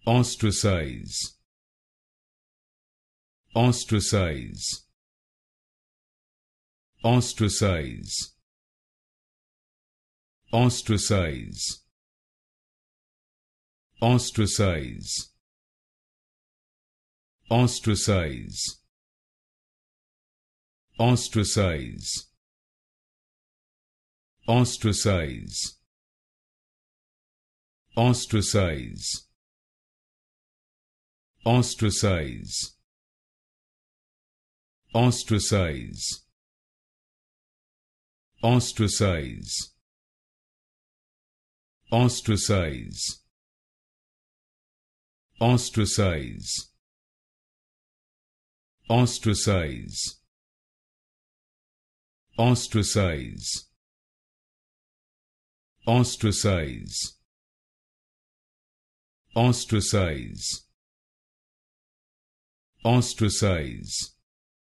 Ostracize. Ostracize. Ostracize. Ostracize. Ostracize. Ostracize. Ostracize. Ostracize. Ostracize. Ostracize. Ostracize. Ostracize. Ostracize. Ostracize. Ostracize. Ostracize. Ostracize. Ostracize. Ostracize.